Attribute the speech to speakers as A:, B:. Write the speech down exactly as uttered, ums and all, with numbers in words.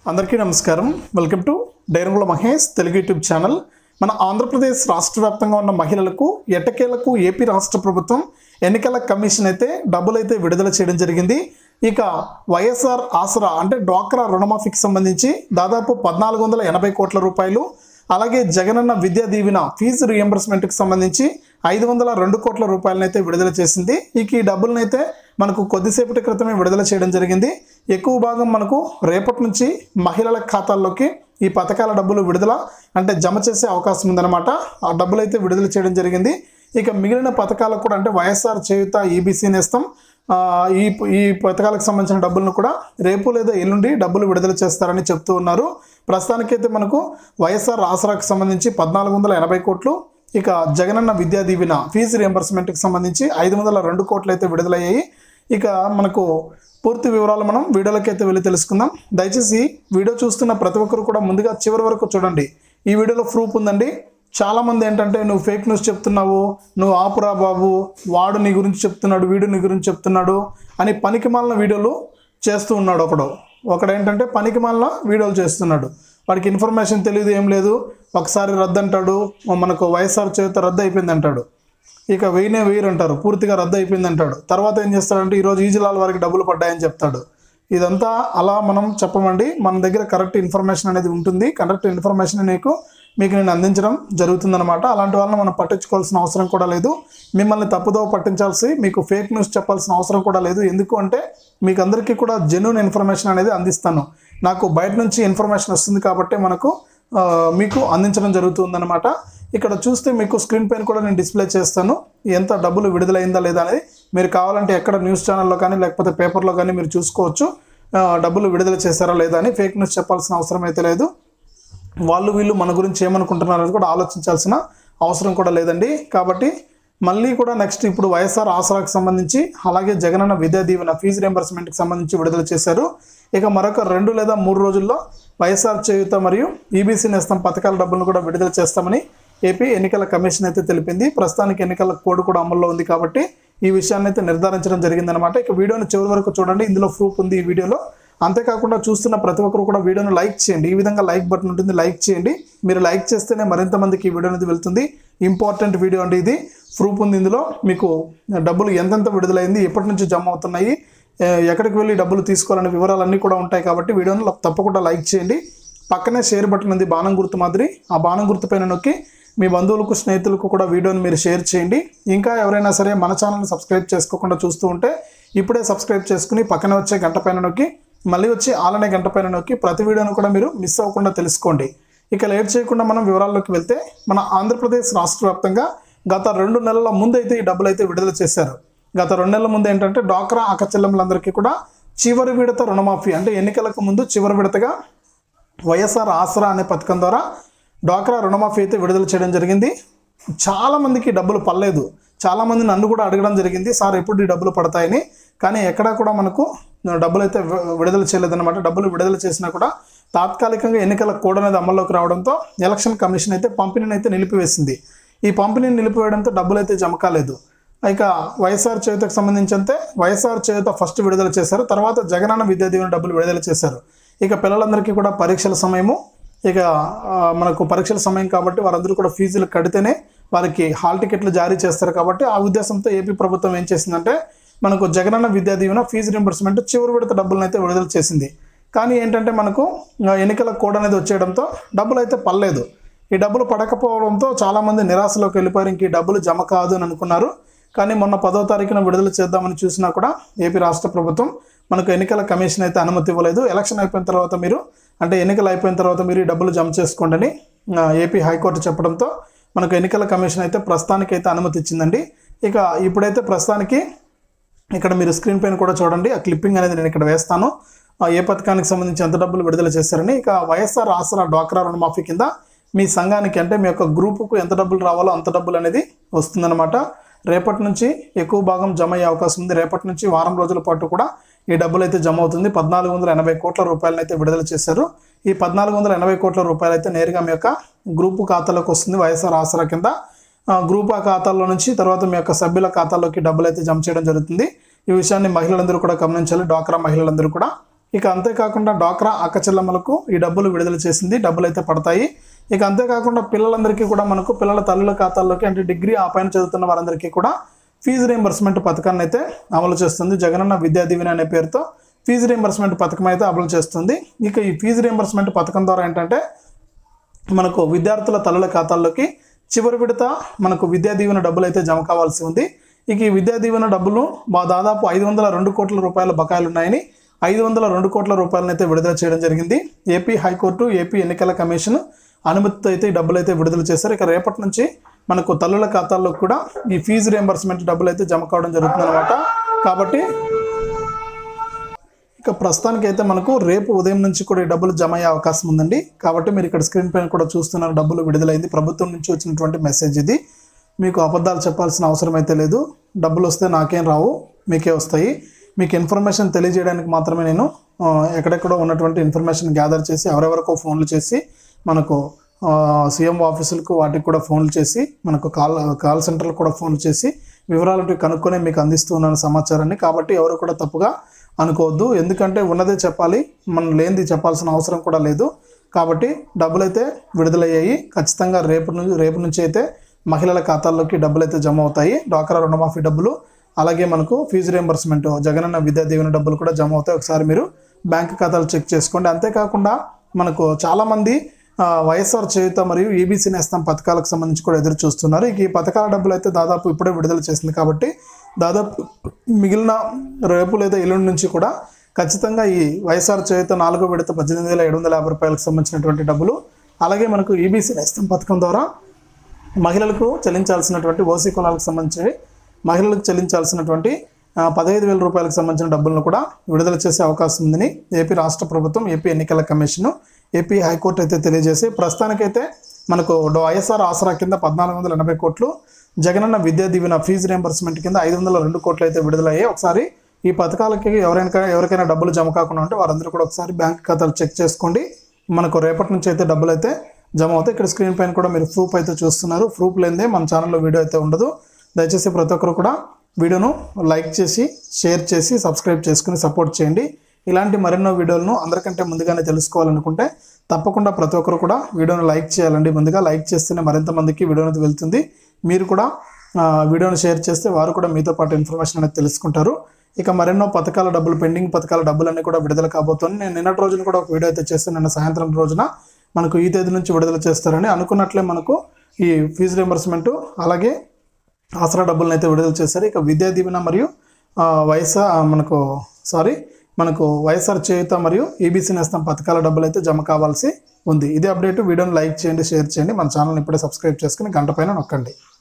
A: అందరికీ నమస్కారం. Welcome to Dairangula Mahesh Telugu YouTube channel. మన ఆంధ్రప్రదేశ్ రాష్ట్ర వ్యాప్తంగా ఉన్న మహిళలకు ఎట్టకేలకు ఏపీ రాష్ట్ర ప్రభుత్వం ఎన్నికల కమిషన్ అయితే డబ్బులు అయితే విడుదల చేయడం జరిగింది. ఇక వైఎస్ఆర్ ఆసరా అంటే డ్వాక్రా రుణమాఫీకి సంబంధించి దాదాపు పద్నాలుగు వందల ఎనభై కోట్ల రూపాయలు, అలాగే జగనన్న విద్యా దీవెన ఫీజు రియంబర్స్మెంట్కి సంబంధించి ఐదు వందల రెండు కోట్ల రూపాయలనైతే విడుదల చేసింది. ఇక ఈ డబ్బులనైతే మనకు కొద్దిసేపటి క్రితమే విడుదల చేయడం జరిగింది. ఎక్కువ భాగం మనకు రేపటి నుంచి మహిళల ఖాతాల్లోకి ఈ పథకాల డబ్బులు విడుదల అంటే జమ చేసే అవకాశం ఉందన్నమాట. ఆ డబ్బులు అయితే విడుదల చేయడం జరిగింది. ఇక మిగిలిన పథకాలకు కూడా అంటే వైఎస్ఆర్ చేయూత, ఈబీసీ నేస్తం, ఈ ఈ పథకాలకు సంబంధించిన డబ్బులను కూడా రేపు లేదా ఎల్లుండి డబ్బులు విడుదల చేస్తారని చెప్తూ ఉన్నారు. ప్రస్తుతానికైతే మనకు వైఎస్ఆర్ ఆసరాకు సంబంధించి పద్నాలుగు వందల ఎనభై కోట్లు, ఇక జగనన్న విద్యా దీవెన ఫీజు రియంబర్స్మెంట్కి సంబంధించి ఐదు వందల రెండు కోట్లు అయితే విడుదలయ్యాయి. ఇక మనకు పూర్తి వివరాలు మనం వీడియోలోకి అయితే వెళ్ళి తెలుసుకుందాం. దయచేసి వీడియో చూస్తున్న ప్రతి ఒక్కరు కూడా ముందుగా చివరి వరకు చూడండి. ఈ వీడియోలో ప్రూఫ్ ఉందండి. చాలామంది ఏంటంటే నువ్వు ఫేక్ న్యూస్ చెప్తున్నావు, నువ్వు ఆపురా బాబు, వాడు నీ గురించి చెప్తున్నాడు, వీడు నీ గురించి చెప్తున్నాడు అని పనికి మాలిన వీడియోలు చేస్తూ ఉన్నాడు. ఒకడు ఒకడు ఏంటంటే పనికి మాలిన వీడియోలు చేస్తున్నాడు. వాడికి ఇన్ఫర్మేషన్ తెలియదు, ఏం లేదు. ఒకసారి రద్దు అంటాడు, మనకు వైఎస్ఆర్ చేత రద్దు అయిపోయింది అంటాడు. ఇక వెయ్యినే వెయ్యి అంటారు, పూర్తిగా రద్దు అయిపోయింది అంటాడు. తర్వాత ఏం చేస్తాడంటే ఈరోజు ఈ జిల్లాల వారికి డబ్బులు పడ్డాయని చెప్తాడు. ఇదంతా అలా మనం చెప్పమండి. మన దగ్గర కరెక్ట్ ఇన్ఫర్మేషన్ అనేది ఉంటుంది. కరెక్ట్ ఇన్ఫర్మేషన్ నీకు మీకు నేను అందించడం జరుగుతుందన్నమాట. అలాంటి వాళ్ళని మనం పట్టించుకోవాల్సిన అవసరం కూడా లేదు. మిమ్మల్ని తప్పుదోవ పట్టించాల్సి, మీకు ఫేక్ న్యూస్ చెప్పాల్సిన అవసరం కూడా లేదు. ఎందుకు అంటే మీకు అందరికీ కూడా జెన్యూన్ ఇన్ఫర్మేషన్ అనేది అందిస్తాను. నాకు బయట నుంచి ఇన్ఫర్మేషన్ వస్తుంది కాబట్టి మనకు మీకు అందించడం జరుగుతుందన్నమాట. ఇక్కడ చూస్తే మీకు స్క్రీన్ పైన కూడా నేను డిస్ప్లే చేస్తాను ఎంత డబ్బులు విడుదలైందా లేదా అనేది. మీరు కావాలంటే ఎక్కడ న్యూస్ ఛానల్లో కానీ లేకపోతే పేపర్లో కానీ మీరు చూసుకోవచ్చు డబ్బులు విడుదల చేశారా లేదా అని. ఫేక్ న్యూస్ చెప్పాల్సిన అవసరం అయితే లేదు. వాళ్ళు వీళ్ళు మన గురించి ఏమనుకుంటున్నారని కూడా ఆలోచించాల్సిన అవసరం కూడా లేదండి. కాబట్టి మళ్ళీ కూడా నెక్స్ట్ ఇప్పుడు వైఎస్ఆర్ ఆసరాకు సంబంధించి అలాగే జగనన్న విద్యా దీవెన ఫీజు రియంబర్స్మెంట్కి సంబంధించి విడుదల చేశారు. ఇక మరొక రెండు లేదా మూడు రోజుల్లో వైఎస్ఆర్ చేయూత మరియు ఈబీసీ నేస్తం పథకాల డబ్బులను కూడా విడుదల చేస్తామని ఏపీ ఎన్నికల కమిషన్ అయితే తెలిపింది. ప్రస్తుతానికి ఎన్నికల కోడ్ కూడా అమల్లో ఉంది కాబట్టి ఈ విషయాన్ని అయితే నిర్ధారించడం జరిగిందనమాట. ఇక వీడియోని చివరి వరకు చూడండి, ఇందులో ప్రూఫ్ ఉంది ఈ వీడియోలో. అంతేకాకుండా చూస్తున్న ప్రతి ఒక్కరు కూడా వీడియోని లైక్ చేయండి. ఈ విధంగా లైక్ బటన్ ఉంటుంది, లైక్ చేయండి. మీరు లైక్ చేస్తేనే మరింత మందికి ఈ వీడియో అనేది వెళ్తుంది. ఇంపార్టెంట్ వీడియో అండి ఇది. ప్రూఫ్ ఉంది ఇందులో. మీకు డబ్బులు ఎంతెంత విడుదలైంది, ఎప్పటి నుంచి జమ అవుతున్నాయి, ఎక్కడికి వెళ్ళి డబ్బులు తీసుకోవాలనే వివరాలన్నీ కూడా ఉంటాయి కాబట్టి వీడియోని తప్పకుండా లైక్ చేయండి. పక్కనే షేర్ బటన్ ఉంది, బాణం గుర్తు మాదిరి. ఆ బాణం గుర్తు పైన నొక్కి మీ బంధువులకు, స్నేహితులకు కూడా వీడియోని మీరు షేర్ చేయండి. ఇంకా ఎవరైనా సరే మన ఛానల్ని సబ్స్క్రైబ్ చేసుకోకుండా చూస్తూ ఉంటే ఇప్పుడే సబ్స్క్రైబ్ చేసుకుని పక్కనే వచ్చే గంట పైన నొక్కి మళ్ళీ వచ్చి ఆలనే గంట పైన నొక్కి ప్రతి వీడియోను కూడా మీరు మిస్ అవ్వకుండా తెలుసుకోండి. ఇక లేట్ చేయకుండా మనం వివరాల్లోకి వెళ్తే మన ఆంధ్రప్రదేశ్ రాష్ట్ర వ్యాప్తంగా గత రెండు నెలల ముందు అయితే ఈ డబ్బులు అయితే విడుదల చేశారు. గత రెండు నెలల ముందు ఏంటంటే డ్వాక్రా అక్కచెల్లెమ్మలందరికీ కూడా చివరి విడత రుణమాఫీ అంటే ఎన్నికలకు ముందు చివరి విడతగా వైఎస్ఆర్ ఆసరా అనే పథకం ద్వారా డ్వాక్రా రుణమాఫీ అయితే విడుదల చేయడం జరిగింది. చాలామందికి డబ్బులు పడలేదు. చాలామంది నన్ను కూడా అడగడం జరిగింది, సార్ ఎప్పుడు ఈ డబ్బులు పడతాయని. కానీ ఎక్కడా కూడా మనకు డబ్బులు అయితే విడుదల చేయలేదన్నమాట. డబ్బులు విడుదల చేసినా కూడా తాత్కాలికంగా ఎన్నికల కోడ్ అనేది అమల్లోకి రావడంతో ఎలక్షన్ కమిషన్ అయితే పంపిణీని అయితే నిలిపివేసింది. ఈ పంపిణీని నిలిపివేయడంతో డబ్బులు అయితే జమ కాలేదు. ఇక వైఎస్ఆర్ చేయూతకు సంబంధించి అంతే వైఎస్ఆర్ చేయూత ఫస్ట్ విడుదల చేశారు, తర్వాత జగనన్న విద్యా దీవెన డబ్బులు విడుదల చేశారు. ఇక పిల్లలందరికీ కూడా పరీక్షల సమయము, ఇక మనకు పరీక్షల సమయం కాబట్టి వారందరూ కూడా ఫీజులు కడితేనే వారికి హాల్ టికెట్లు జారీ చేస్తారు కాబట్టి ఆ ఉద్దేశంతో ఏపీ ప్రభుత్వం ఏం చేసిందంటే మనకు జగనన్న విద్యా దీవెన ఫీజు రింబర్స్మెంట్ చివరి విడత డబ్బులను అయితే విడుదల చేసింది. కానీ ఏంటంటే మనకు ఎన్నికల కోడ్ అనేది వచ్చేయడంతో డబ్బులు అయితే పడలేదు. ఈ డబ్బులు పడకపోవడంతో చాలామంది నిరాశలోకి వెళ్ళిపోయారు. ఇంక ఈ డబ్బులు జమ కాదు అని అనుకున్నారు. కానీ మొన్న పదో తారీఖున విడుదల చేద్దామని చూసినా కూడా ఏపీ రాష్ట్ర ప్రభుత్వం మనకు ఎన్నికల కమిషన్ అయితే అనుమతి ఇవ్వలేదు. ఎలక్షన్ అయిపోయిన తర్వాత మీరు అంటే ఎన్నికలు అయిపోయిన తర్వాత మీరు ఈ డబ్బులు జమ చేసుకోండి అని ఏపీ హైకోర్టు చెప్పడంతో మనకు ఎన్నికల కమిషన్ అయితే ప్రస్తుతానికి అయితే అనుమతి ఇచ్చిందండి. ఇక ఇప్పుడైతే ప్రస్తుతానికి ఇక్కడ మీరు స్క్రీన్ పైన కూడా చూడండి, ఆ క్లిప్పింగ్ అనేది నేను ఇక్కడ వేస్తాను. ఏ పథకానికి సంబంధించి ఎంత డబ్బులు విడుదల చేశారని. ఇక వైఎస్ఆర్ ఆసరా డ్వాక్రా రుణమాఫీ కింద మీ సంఘానికి అంటే మీ యొక్క గ్రూపుకు ఎంత డబ్బులు రావాలో అంత డబ్బులు అనేది వస్తుందన్నమాట. రేపటి నుంచి ఎక్కువ భాగం జమ అయ్యే అవకాశం ఉంది. రేపటి నుంచి వారం రోజుల పాటు కూడా ఈ డబ్బులు అయితే జమ అవుతుంది. పద్నాలుగు వందల ఎనభై కోట్ల రూపాయలను అయితే విడుదల చేశారు. ఈ పద్నాలుగు వందల ఎనభై కోట్ల రూపాయలు అయితే నేరుగా మీ యొక్క గ్రూపు ఖాతాలోకి వస్తుంది. వైఎస్ఆర్ ఆసరా కింద గ్రూప్ ఆ ఖాతాల్లో నుంచి తర్వాత మీ యొక్క సభ్యుల ఖాతాలోకి డబ్బులు అయితే జమ చేయడం జరుగుతుంది. ఈ విషయాన్ని మహిళలందరూ కూడా గమనించాలి, డ్వాక్రా మహిళలందరూ కూడా. ఇక అంతేకాకుండా డ్వాక్రా అక్క చెల్లెమ్మలకు ఈ డబ్బులు విడుదల చేసింది, డబ్బులు అయితే పడతాయి. ఇక అంతేకాకుండా పిల్లలందరికీ కూడా మనకు పిల్లల తల్లుల ఖాతాల్లోకి అంటే డిగ్రీ ఆ పైన చదువుతున్న వారందరికీ కూడా ఫీజు రియంబర్స్మెంట్ పథకాన్ని అయితే అమలు చేస్తుంది. జగనన్న విద్యా దీవెన అనే పేరుతో ఫీజు రియంబర్స్మెంట్ పథకం అయితే అమలు చేస్తుంది. ఇక ఈ ఫీజు రియంబర్స్మెంట్ పథకం ద్వారా ఏంటంటే మనకు విద్యార్థుల తల్లుల ఖాతాల్లోకి చివరి విడత మనకు విద్యా దీవెన డబ్బులు అయితే జమ కావాల్సి ఉంది. ఇక ఈ విద్యా దీవెన డబ్బులు మా దాదాపు ఐదు వందల రెండు కోట్ల రూపాయల బకాయిలు ఉన్నాయని ఐదు వందల రెండు కోట్ల రూపాయలను అయితే విడుదల చేయడం జరిగింది. ఏపీ హైకోర్టు, ఏపీ ఎన్నికల కమిషన్ అనుమతితో అయితే ఈ డబ్బులు అయితే విడుదల చేశారు. ఇక రేపటి నుంచి మనకు తల్లుల ఖాతాల్లో కూడా ఈ ఫీజు రియంబర్స్మెంట్ డబ్బులు అయితే జమ కావడం జరుగుతుంది అనమాట. కాబట్టి ఇక ప్రస్తుతానికి అయితే మనకు రేపు ఉదయం నుంచి కూడా ఈ డబ్బులు జమ అయ్యే అవకాశం ఉందండి. కాబట్టి మీరు ఇక్కడ స్క్రీన్ పైన కూడా చూస్తున్నారు, డబ్బులు విడుదలైంది. ప్రభుత్వం నుంచి వచ్చినటువంటి మెసేజ్ ఇది. మీకు అబద్ధాలు చెప్పాల్సిన అవసరం అయితే లేదు. డబ్బులు వస్తే నాకేం రావు, మీకే వస్తాయి. మీకు ఇన్ఫర్మేషన్ తెలియజేయడానికి మాత్రమే నేను ఎక్కడెక్కడో ఉన్నటువంటి ఇన్ఫర్మేషన్ గ్యాదర్ చేసి ఎవరెవరికో ఫోన్లు చేసి మనకు సీఎం ఆఫీసులకు వాటికి కూడా ఫోన్లు చేసి మనకు కాల్ కాల్ సెంటర్లు కూడా ఫోన్లు చేసి వివరాలు కనుక్కొని మీకు అందిస్తున్నాను సమాచారాన్ని. కాబట్టి ఎవరు కూడా తప్పుగా అనుకోవద్దు. ఎందుకంటే ఉన్నదే చెప్పాలి, మనం లేనిది చెప్పాల్సిన అవసరం కూడా లేదు. కాబట్టి డబ్బులు అయితే విడుదలయ్యాయి. ఖచ్చితంగా రేపు నుంచి రేపు నుంచి అయితే మహిళల ఖాతాల్లోకి డబ్బులు అయితే జమ అవుతాయి. డ్వాక్రా రుణమాఫీ డబ్బులు, అలాగే మనకు ఫీజు రియంబర్స్మెంట్ జగనన్న విద్యా దీవెన డబ్బులు కూడా జమ అవుతాయి. ఒకసారి మీరు బ్యాంక్ ఖాతాలు చెక్ చేసుకోండి. అంతేకాకుండా మనకు చాలామంది వైఎస్ఆర్ చేయూత మరియు ఈబీసీ నేస్తం పథకాలకు సంబంధించి కూడా ఎదురు చూస్తున్నారు. ఇక ఈ పథకాల డబ్బులు అయితే దాదాపు ఇప్పుడే విడుదల చేసింది. కాబట్టి దాదాపు మిగిలిన రేపు లేదా ఎల్లుండి నుంచి కూడా ఖచ్చితంగా ఈ వైఎస్ఆర్ చేయూత నాలుగో విడత పద్దెనిమిది వేల ఏడు వందల యాభై రూపాయలకు సంబంధించినటువంటి డబ్బులు, అలాగే మనకు ఈబీసీ నేస్తం పథకం ద్వారా మహిళలకు చెల్లించాల్సినటువంటి ఓసీ కులాలకు సంబంధించి మహిళలకు చెల్లించాల్సినటువంటి పదహైదు వేల రూపాయలకు సంబంధించిన డబ్బులను కూడా విడుదల చేసే అవకాశం ఉందని ఏపీ రాష్ట్ర ప్రభుత్వం, ఏపీ ఎన్నికల కమిషన్, ఏపీ హైకోర్టు అయితే తెలియజేసి ప్రస్తుతానికైతే మనకు వైఎస్ఆర్ ఆసరా కింద పద్నాలుగు వందల ఎనభై కోట్లు, జగనన్న విద్యా దీవెన ఫీజు రియంబర్స్మెంట్ కింద ఐదు వందల రెండు కోట్లు అయితే విడుదలయ్యాయి. ఒకసారి ఈ పథకాలకి ఎవరైనా ఎవరికైనా డబ్బులు జమ కాకుండా ఉంటే వారందరూ కూడా ఒకసారి బ్యాంక్ ఖాతాలు చెక్ చేసుకోండి. మనకు రేపటి నుంచి అయితే డబ్బులు అయితే జమ అవుతాయి. ఇక్కడ స్క్రీన్ పైన కూడా మీరు ప్రూఫ్ అయితే చూస్తున్నారు. ప్రూఫ్ లేనిదే మన ఛానల్లో వీడియో అయితే ఉండదు. దయచేసి ప్రతి ఒక్కరు కూడా వీడియోను లైక్ చేసి, షేర్ చేసి, సబ్స్క్రైబ్ చేసుకుని సపోర్ట్ చేయండి. ఇలాంటి మరెన్నో వీడియోలను అందరికంటే ముందుగానే తెలుసుకోవాలనుకుంటే తప్పకుండా ప్రతి ఒక్కరు కూడా వీడియోను లైక్ చేయాలండి. ముందుగా లైక్ చేస్తేనే మరింత మందికి వీడియో అనేది వెళ్తుంది. మీరు కూడా వీడియోను షేర్ చేస్తే వారు కూడా మీతో పాటు ఇన్ఫర్మేషన్ అనేది తెలుసుకుంటారు. ఇక మరెన్నో పథకాల డబ్బులు, పెండింగ్ పథకాల డబ్బులన్నీ కూడా విడుదల కాబోతుంది. నేను నిన్నటి రోజున కూడా ఒక వీడియో అయితే చేస్తాను. నిన్న సాయంత్రం రోజున మనకు ఈ తేదీ నుంచి విడుదల చేస్తారని అనుకున్నట్లే మనకు ఈ ఫీజు రియంబర్స్మెంట్ అలాగే ఆసరా డబ్బులను అయితే విడుదల చేశారు. ఇక విద్యా దీవెన మరియు వైఎస్ఆర్ మనకు సారీ మనకు వైఎస్ఆర్ చేయూత మరియు ఈబీసీ నేస్తం పథకాల డబ్బులు అయితే జమ కావాల్సి ఉంది. ఇదే అప్డేట్. వీడియోని లైక్ చేయండి, షేర్ చేయండి. మన ఛానల్ని ఇప్పుడే సబ్స్క్రైబ్ చేసుకుని గంట పైన నొక్కండి.